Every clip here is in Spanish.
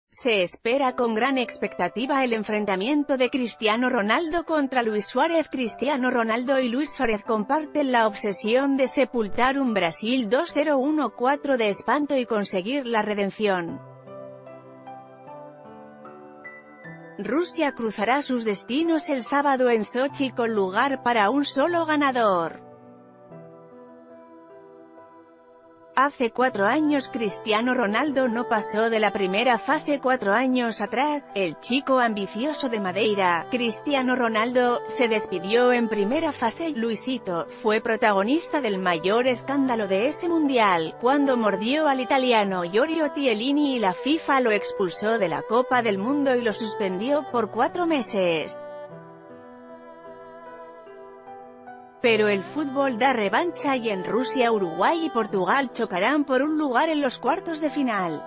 Se espera con gran expectativa el enfrentamiento de Cristiano Ronaldo contra Luis Suárez. Cristiano Ronaldo y Luis Suárez comparten la obsesión de sepultar un Brasil 2-0-1-4 de espanto y conseguir la redención. Rusia cruzará sus destinos el sábado en Sochi con lugar para un solo ganador. Hace 4 años Cristiano Ronaldo no pasó de la primera fase. 4 años atrás, el chico ambicioso de Madeira, Cristiano Ronaldo, se despidió en primera fase. Luisito fue protagonista del mayor escándalo de ese mundial, cuando mordió al italiano Giorgio Chiellini y la FIFA lo expulsó de la Copa del Mundo y lo suspendió por 4 meses. Pero el fútbol da revancha y en Rusia, Uruguay y Portugal chocarán por un lugar en los cuartos de final.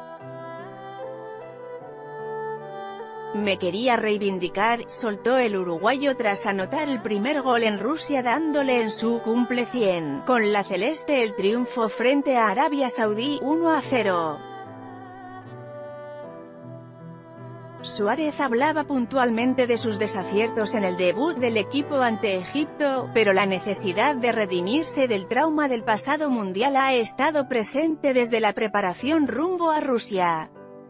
Me quería reivindicar, soltó el uruguayo tras anotar el primer gol en Rusia dándole en su cumple 100, con la celeste el triunfo frente a Arabia Saudí, 1-0. Suárez hablaba puntualmente de sus desaciertos en el debut del equipo ante Egipto, pero la necesidad de redimirse del trauma del pasado mundial ha estado presente desde la preparación rumbo a Rusia.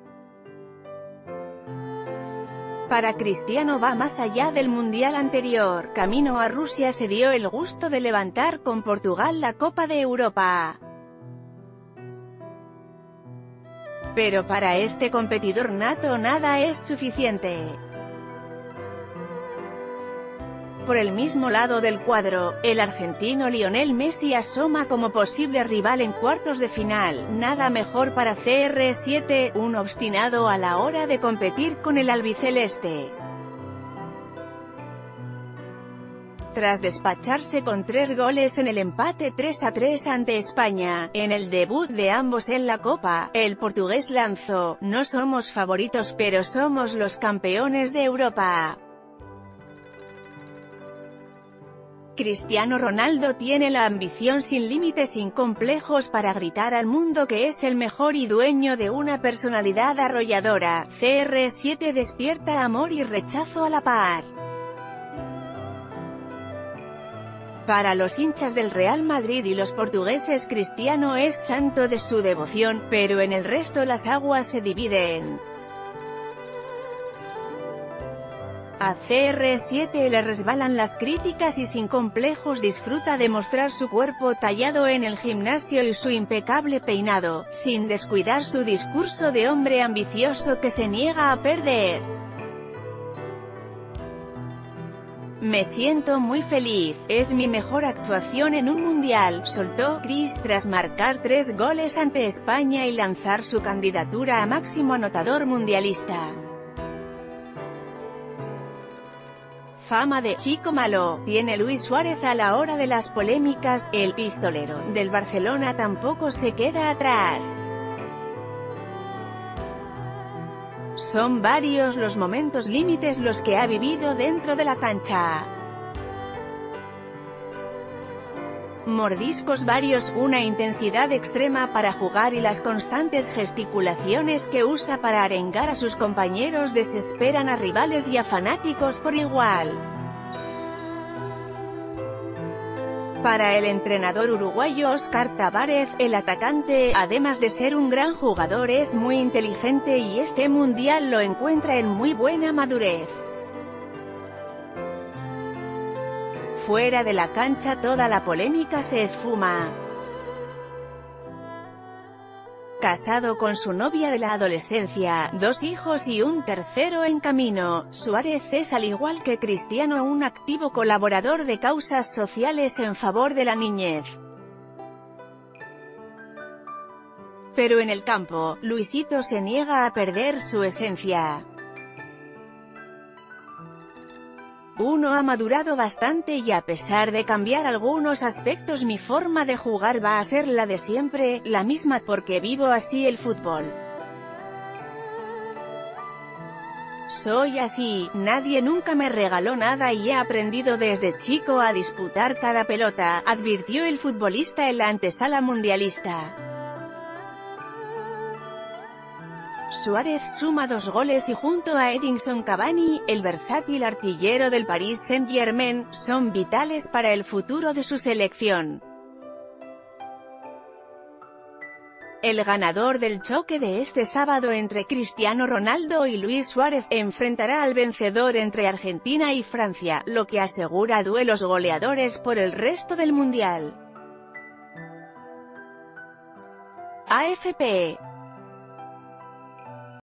Para Cristiano va más allá del mundial anterior. Camino a Rusia se dio el gusto de levantar con Portugal la Copa de Europa. Pero para este competidor nato nada es suficiente. Por el mismo lado del cuadro, el argentino Lionel Messi asoma como posible rival en cuartos de final. Nada mejor para CR7, un obstinado a la hora de competir con el albiceleste. Tras despacharse con 3 goles en el empate 3-3 ante España, en el debut de ambos en la Copa, el portugués lanzó: "No somos favoritos pero somos los campeones de Europa". Cristiano Ronaldo tiene la ambición sin límites, sin complejos, para gritar al mundo que es el mejor y dueño de una personalidad arrolladora. CR7 despierta amor y rechazo a la par. Para los hinchas del Real Madrid y los portugueses, Cristiano es santo de su devoción, pero en el resto las aguas se dividen. A CR7 le resbalan las críticas y sin complejos disfruta de mostrar su cuerpo tallado en el gimnasio y su impecable peinado, sin descuidar su discurso de hombre ambicioso que se niega a perder. Me siento muy feliz, es mi mejor actuación en un mundial, soltó Chris tras marcar 3 goles ante España y lanzar su candidatura a máximo anotador mundialista. Fama de chico malo tiene Luis Suárez a la hora de las polémicas. El pistolero del Barcelona tampoco se queda atrás. Son varios los momentos límites los que ha vivido dentro de la cancha. Mordiscos varios, una intensidad extrema para jugar y las constantes gesticulaciones que usa para arengar a sus compañeros desesperan a rivales y a fanáticos por igual. Para el entrenador uruguayo Óscar Tavares, el atacante, además de ser un gran jugador, es muy inteligente y este mundial lo encuentra en muy buena madurez. Fuera de la cancha toda la polémica se esfuma. Casado con su novia de la adolescencia, 2 hijos y un tercero en camino, Suárez es, al igual que Cristiano, un activo colaborador de causas sociales en favor de la niñez. Pero en el campo, Luisito se niega a perder su esencia. Uno ha madurado bastante y a pesar de cambiar algunos aspectos mi forma de jugar va a ser la de siempre, la misma, porque vivo así el fútbol. Soy así, nadie nunca me regaló nada y he aprendido desde chico a disputar cada pelota, advirtió el futbolista en la antesala mundialista. Suárez suma 2 goles y junto a Edinson Cavani, el versátil artillero del Paris Saint-Germain, son vitales para el futuro de su selección. El ganador del choque de este sábado entre Cristiano Ronaldo y Luis Suárez enfrentará al vencedor entre Argentina y Francia, lo que asegura duelos goleadores por el resto del Mundial. AFP